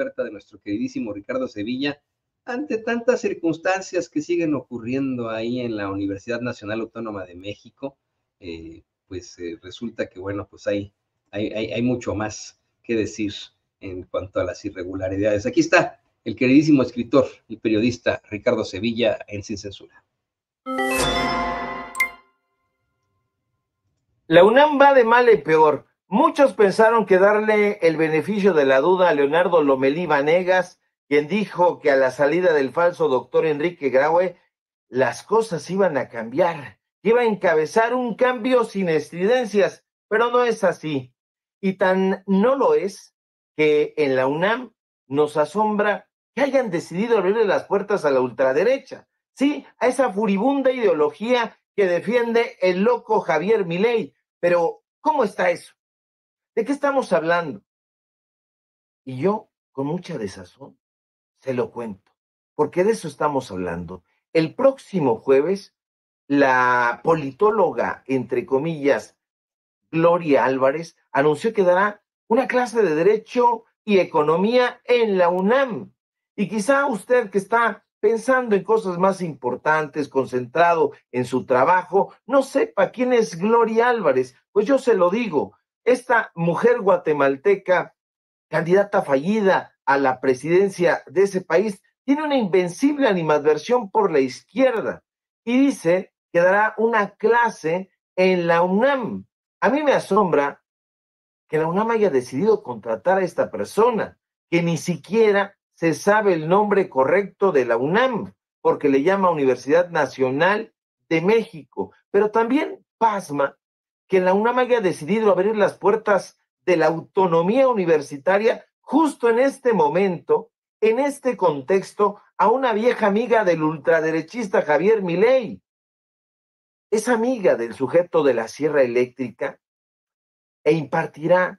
experta de nuestro queridísimo Ricardo Sevilla, ante tantas circunstancias que siguen ocurriendo ahí en la Universidad Nacional Autónoma de México, resulta que, bueno, pues hay mucho más que decir en cuanto a las irregularidades. Aquí está el queridísimo escritor y periodista Ricardo Sevilla en Sin Censura. La UNAM va de mal en peor. Muchos pensaron que darle el beneficio de la duda a Leonardo Lomelí Vanegas, quien dijo que a la salida del falso doctor Enrique Graue, las cosas iban a cambiar, iba a encabezar un cambio sin estridencias, pero no es así. Y tan no lo es que en la UNAM nos asombra que hayan decidido abrirle las puertas a la ultraderecha, sí, a esa furibunda ideología que defiende el loco Javier Milei. Pero, ¿cómo está eso? ¿De qué estamos hablando? Y yo, con mucha desazón, se lo cuento, porque de eso estamos hablando. El próximo jueves, la politóloga, entre comillas, Gloria Álvarez, anunció que dará una clase de Derecho y Economía en la UNAM. Y quizá usted que está pensando en cosas más importantes, concentrado en su trabajo, no sepa quién es Gloria Álvarez. Pues yo se lo digo, esta mujer guatemalteca, candidata fallida a la presidencia de ese país, tiene una invencible animadversión por la izquierda y dice que dará una clase en la UNAM. A mí me asombra que la UNAM haya decidido contratar a esta persona, que ni siquiera se sabe el nombre correcto de la UNAM, porque le llama Universidad Nacional de México. Pero también pasma que la UNAM haya decidido abrir las puertas de la autonomía universitaria justo en este momento, en este contexto, a una vieja amiga del ultraderechista Javier Milei. Es amiga del sujeto de la sierra eléctrica e impartirá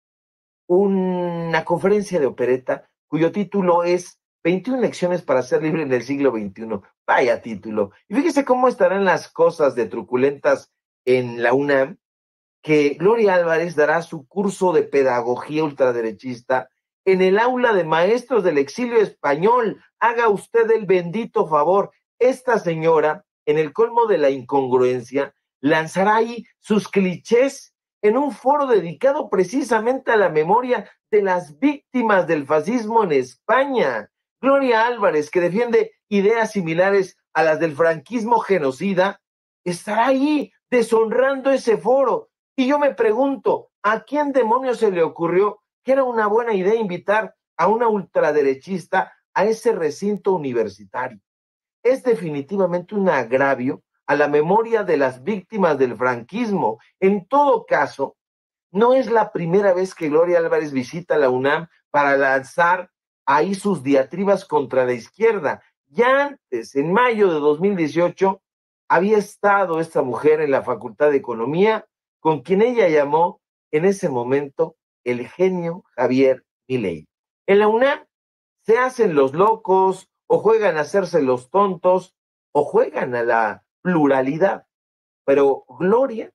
una conferencia de opereta cuyo título es 21 lecciones para ser libre en el siglo XXI. Vaya título. Y fíjese cómo estarán las cosas de truculentas en la UNAM, que Gloria Álvarez dará su curso de pedagogía ultraderechista en el aula de maestros del exilio español. Haga usted el bendito favor. Esta señora, en el colmo de la incongruencia, lanzará ahí sus clichés en un foro dedicado precisamente a la memoria de las víctimas del fascismo en España. Gloria Álvarez, que defiende ideas similares a las del franquismo genocida, estará ahí deshonrando ese foro. Y yo me pregunto, ¿a quién demonios se le ocurrió que era una buena idea invitar a una ultraderechista a ese recinto universitario? Es definitivamente un agravio a la memoria de las víctimas del franquismo. En todo caso, no es la primera vez que Gloria Álvarez visita la UNAM para lanzar ahí sus diatribas contra la izquierda. Ya antes, en mayo de 2018, había estado esta mujer en la Facultad de Economía, con quien ella llamó en ese momento el genio Javier Milei. En la UNAM se hacen los locos, o juegan a hacerse los tontos, o juegan a la pluralidad. Pero Gloria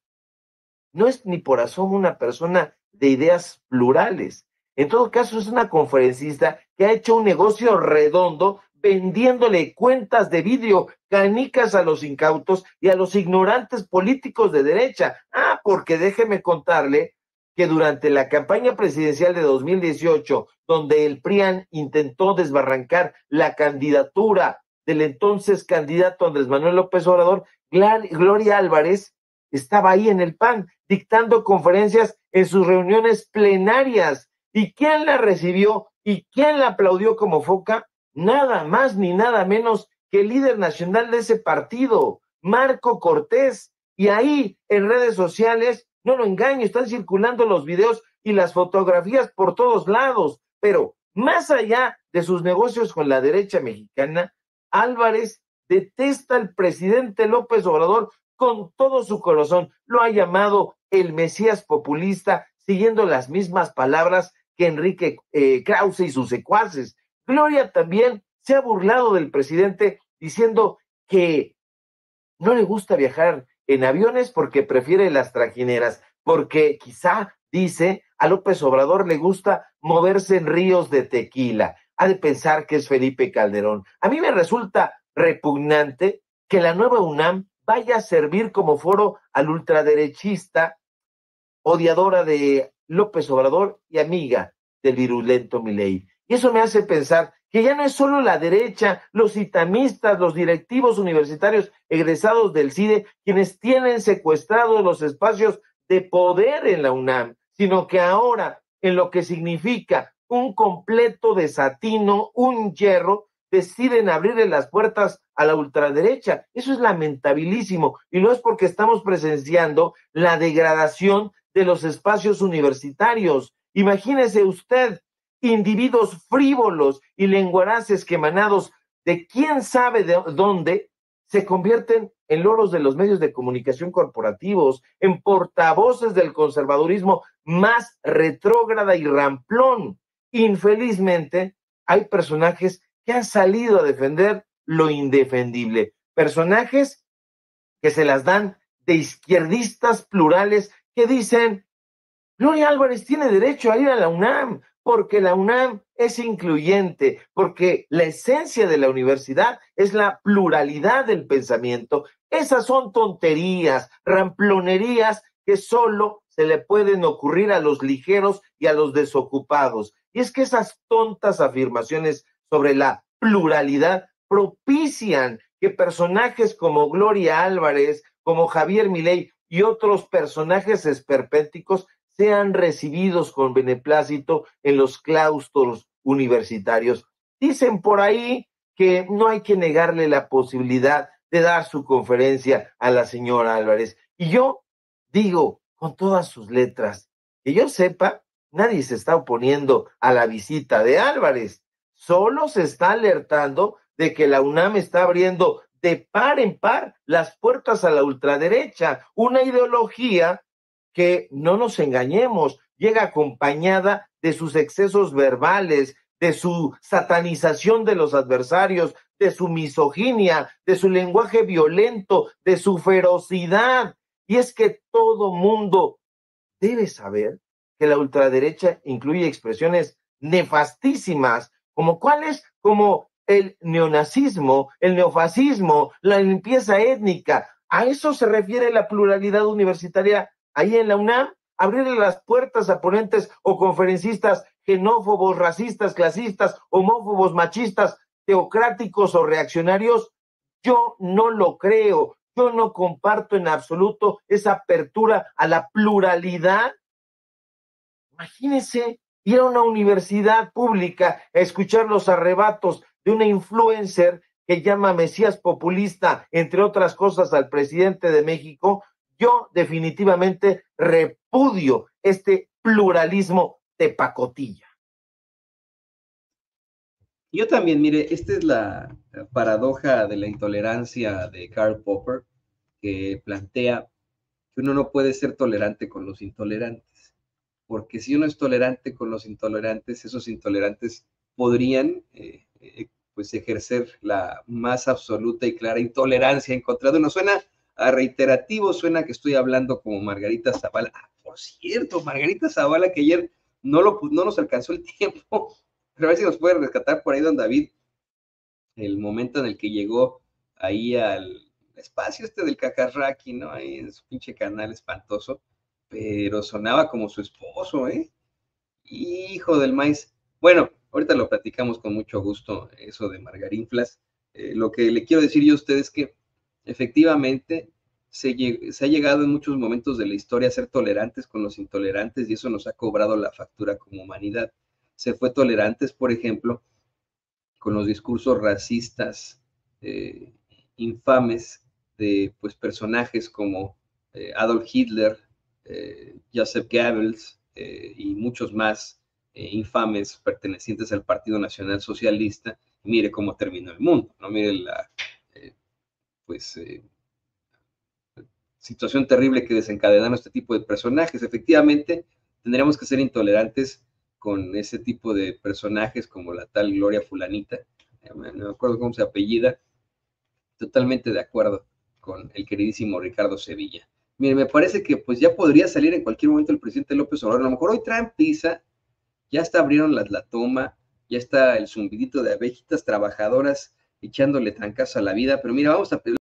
no es ni por asomo una persona de ideas plurales. En todo caso, es una conferencista que ha hecho un negocio redondo vendiéndole cuentas de vidrio, canicas a los incautos y a los ignorantes políticos de derecha. Porque déjeme contarle que durante la campaña presidencial de 2018, donde el PRIAN intentó desbarrancar la candidatura del entonces candidato Andrés Manuel López Obrador, Gloria Álvarez estaba ahí en el PAN, dictando conferencias en sus reuniones plenarias. ¿Y quién la recibió y quién la aplaudió como foca? Nada más ni nada menos que el líder nacional de ese partido, Marco Cortés. Y ahí en redes sociales, no lo engaño, están circulando los videos y las fotografías por todos lados. Pero más allá de sus negocios con la derecha mexicana, Álvarez detesta al presidente López Obrador con todo su corazón. Lo ha llamado el Mesías populista, siguiendo las mismas palabras que Enrique Krause y sus secuaces. Gloria también se ha burlado del presidente diciendo que no le gusta viajar en aviones porque prefiere las trajineras, porque quizá, dice, a López Obrador le gusta moverse en ríos de tequila. Ha de pensar que es Felipe Calderón. A mí me resulta repugnante que la nueva UNAM vaya a servir como foro al ultraderechista, odiadora de López Obrador y amiga del virulento Milei. Y eso me hace pensar que ya no es solo la derecha, los itamistas, los directivos universitarios egresados del CIDE, quienes tienen secuestrados los espacios de poder en la UNAM, sino que ahora, en lo que significa un completo desatino, un hierro, deciden abrirle las puertas a la ultraderecha. Eso es lamentabilísimo, y no es porque estamos presenciando la degradación de los espacios universitarios. Imagínese usted, individuos frívolos y lenguaraces que emanados de quién sabe de dónde, se convierten en loros de los medios de comunicación corporativos, en portavoces del conservadurismo más retrógrada y ramplón. Infelizmente, hay personajes que han salido a defender lo indefendible, personajes que se las dan de izquierdistas plurales que dicen: Gloria Álvarez tiene derecho a ir a la UNAM, porque la UNAM es incluyente, porque la esencia de la universidad es la pluralidad del pensamiento. Esas son tonterías, ramplonerías que solo se le pueden ocurrir a los ligeros y a los desocupados. Y es que esas tontas afirmaciones sobre la pluralidad propician que personajes como Gloria Álvarez, como Javier Milei y otros personajes esperpénticos sean recibidos con beneplácito en los claustros universitarios. Dicen por ahí que no hay que negarle la posibilidad de dar su conferencia a la señora Álvarez. Y yo digo con todas sus letras, que yo sepa, nadie se está oponiendo a la visita de Álvarez. Solo se está alertando de que la UNAM está abriendo de par en par las puertas a la ultraderecha, una ideología que, no nos engañemos, llega acompañada de sus excesos verbales, de su satanización de los adversarios, de su misoginia, de su lenguaje violento, de su ferocidad. Y es que todo mundo debe saber que la ultraderecha incluye expresiones nefastísimas, como cuáles, como el neonazismo, el neofascismo, la limpieza étnica. A eso se refiere la pluralidad universitaria ahí en la UNAM, abrirle las puertas a ponentes o conferencistas xenófobos, racistas, clasistas, homófobos, machistas, teocráticos o reaccionarios. Yo no lo creo. Yo no comparto en absoluto esa apertura a la pluralidad. Imagínense ir a una universidad pública a escuchar los arrebatos de una influencer que llama Mesías populista, entre otras cosas, al presidente de México. Yo definitivamente repudio este pluralismo de pacotilla. Yo también, mire, esta es la paradoja de la intolerancia de Karl Popper, que plantea que uno no puede ser tolerante con los intolerantes, porque si uno es tolerante con los intolerantes, esos intolerantes podrían pues ejercer la más absoluta y clara intolerancia en contra de uno. Suena a reiterativo, suena que estoy hablando como Margarita Zavala. Ah, por cierto, Margarita Zavala, que ayer no nos alcanzó el tiempo, pero a ver si nos puede rescatar por ahí don David, el momento en el que llegó ahí al espacio del Cacarraqui, ¿no? Ahí en su pinche canal espantoso, pero sonaba como su esposo, ¿eh? Hijo del maíz. Bueno, ahorita lo platicamos con mucho gusto, eso de Margarinflas. Lo que le quiero decir yo a ustedes es que efectivamente se ha llegado en muchos momentos de la historia a ser tolerantes con los intolerantes y eso nos ha cobrado la factura como humanidad. Se fue tolerantes, por ejemplo, con los discursos racistas infames de pues, personajes como Adolf Hitler, Joseph Goebbels y muchos más infames pertenecientes al Partido Nacional Socialista. Y mire cómo terminó el mundo, ¿no? Mire la situación terrible que desencadenaron este tipo de personajes. Efectivamente, tendríamos que ser intolerantes con ese tipo de personajes como la tal Gloria Fulanita, no me acuerdo cómo se apellida, totalmente de acuerdo con el queridísimo Ricardo Sevilla. Mire, me parece que pues ya podría salir en cualquier momento el presidente López Obrador. A lo mejor hoy traen prisa, ya hasta abrieron la toma, ya está el zumbidito de abejitas trabajadoras echándole trancazo a la vida, pero mira, vamos a pedir